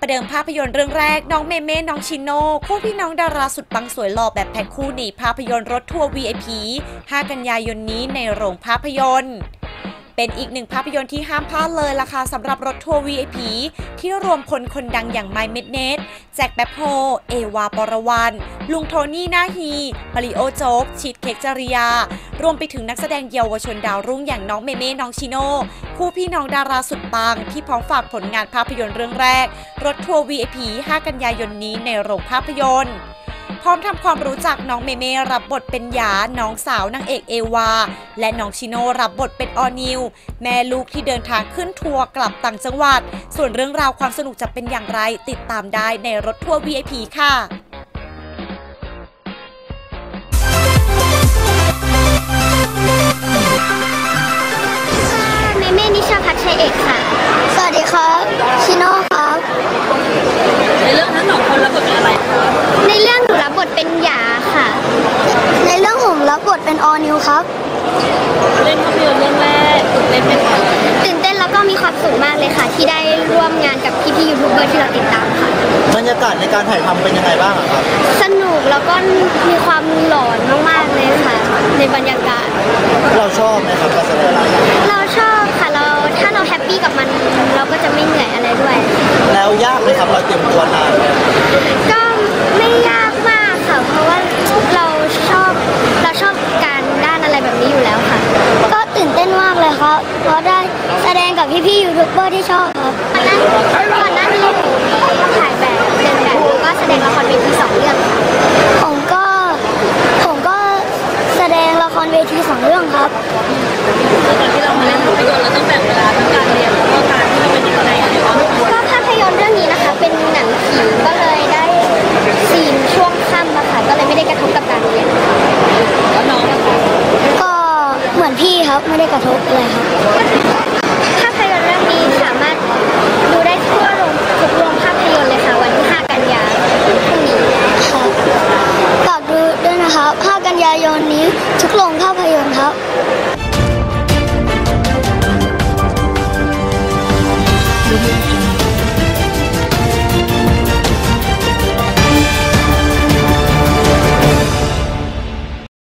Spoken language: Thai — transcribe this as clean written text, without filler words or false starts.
ประเดิมภาพยนตร์เรื่องแรกน้องเมเม่น้องชิโน่คู่พี่น้องดาราสุดปังสวยหล่อแบบแพ็คคู่ในภาพยนตร์รถทัวร์ VIP 5 กันยายนนี้ในโรงภาพยนตร์เป็นอีกหนึ่งภาพยนตร์ที่ห้ามพลาดเลยล่ะค่ะสำหรับรถทัวร์ VIP ที่รวมคนดังอย่างไมค์เมดเนสแจ็คแป๊บโฮเอวาปรวรรณลุงโทนี่นาฮีมาริโอโจ๊กชิดเค้กจริยารวมไปถึงนักแสดงเยาวชนดาวรุ่งอย่างน้องเมเม่น้องชิโน่คู่พี่น้องดาราสุดปังที่พร้อมฝากผลงานภาพยนตร์เรื่องแรกรถทัวร์ VIP 5 กันยายนนี้ในโรงภาพยนตร์พร้อมทำความรู้จักน้องเมเม่รับบทเป็นหยาน้องสาวนางเอกเอวาและน้องชิโน่รับบทเป็นออร์นิวแม่ลูกที่เดินทางขึ้นทัวร์กลับต่างจังหวัดส่วนเรื่องราวความสนุกจะเป็นอย่างไรติดตามได้ในรถทัวร์ VIP ค่ะเมเม่นิชาพัชชัยเอกค่ะสวัสดีครับชิโน่ครับในเรื่องทั้งสองคนรับบทเป็นอะไรคะในเรื่องหนูรับบทเป็นหยาค่ะในเรื่องผมรับบทเป็นออนิวครับเล่นภาพยนตร์เรื่องแรกตื่นเต้นไหมคะตื่นเต้นแล้วก็มีความสุขมากเลยค่ะที่ได้ร่วมงานกับพี่ยูทูบเบอร์ที่เราติดตามค่ะบรรยากาศในการถ่ายทำเป็นยังไงบ้างครับสนุกแล้วก็มีความหลอนมากๆเลยค่ะในบรรยากาศเราชอบไหมครับการแสดงเราชอบค่ะถ้าเราแฮปปี้กับมันเราก็จะไม่เหนื่อยอะไรด้วยแล้วยากไหมครับเราเตรียมตัวนานก็ไม่ยากมากค่ะเพราะว่าเราชอบการด้านอะไรแบบนี้อยู่แล้วค่ะก็ตื่นเต้นมากเลยครับเพราะได้แสดงกับพี่ยูทูบเบอร์ที่ชอบครับก่อนหน้านี้ถ่ายแบบเดินแบบแล้วก็แสดงละครเวที2 เรื่องค่ะผมก็แสดงละครเวที2 เรื่องครับตอนที่เรามาเล่นภาพยนตร์เราต้องแบ่งเวลาทั้งการเรียนแล้วก็การที่เราเป็นยังไงก็ภาพยนตร์เรื่องนี้นะคะเป็นหนังผีก็เลยได้ซีนช่วงค่ำอะค่ะก็เลยไม่ได้กระทบกับการเรียนแล้วน้องนะคะก็เหมือนพี่ครับไม่ได้กระทบอะไรครับภาพยนตร์เรื่องนี้สามารถดูได้ทั่วทุกโรงภาพยนตร์เลยค่ะวันที่5 กันยายนพรุ่งนี้ครับฝากดูด้วยนะครับ5 กันยายนนี้ทุกโรงภาพยนตร์ครับ